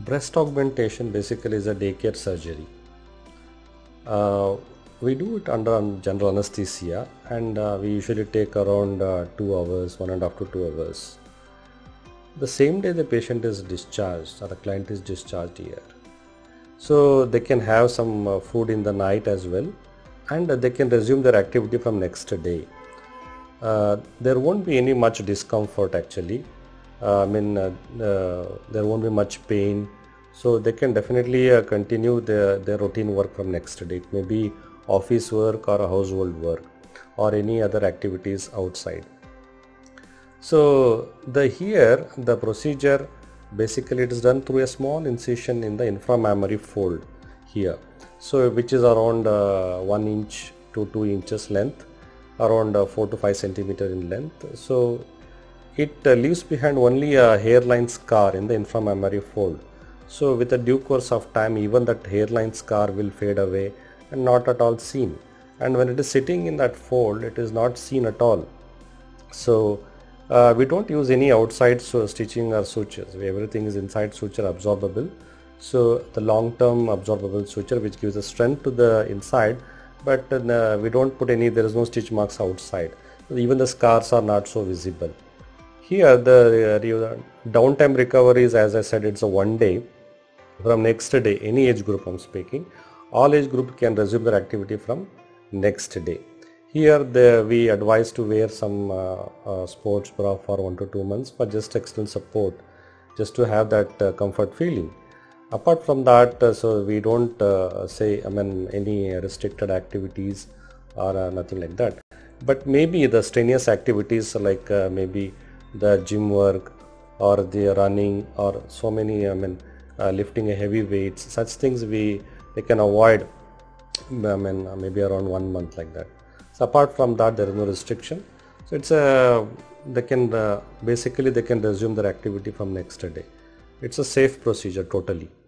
Breast augmentation basically is a daycare surgery. We do it under general anesthesia, and we usually take around 2 hours, 1.5 to 2 hours. The same day the patient is discharged or the client is discharged here. So they can have some food in the night as well, and they can resume their activity from next day. There won't be any much discomfort actually. There won't be much pain, so they can definitely continue their routine work from next day. It may be office work or household work or any other activities outside. So the procedure basically it is done through a small incision in the inframammary fold here, so which is around 1 inch to 2 inches length, around 4 to 5 centimeter in length. So it leaves behind only a hairline scar in the inframammary fold. So with the due course of time, even that hairline scar will fade away and not at all seen. And when it is sitting in that fold, it is not seen at all. So we don't use any outside stitching or sutures. Everything is inside suture absorbable. So the long-term absorbable suture which gives the strength to the inside, but we don't put any, there is no stitch marks outside. Even the scars are not so visible. Here the downtime recovery is, as I said, it's a 1 day. From next day, any age group I'm speaking, all age group can resume their activity from next day. Here we advise to wear some sports bra for 1 to 2 months for just external support, just to have that comfort feeling. Apart from that, so we don't say any restricted activities or nothing like that. But maybe the strenuous activities like maybe the gym work or the running or so many lifting heavy weights, such things they can avoid maybe around 1 month like that. So apart from that, there is no restriction. So it's they can basically they can resume their activity from next day. It's a safe procedure totally.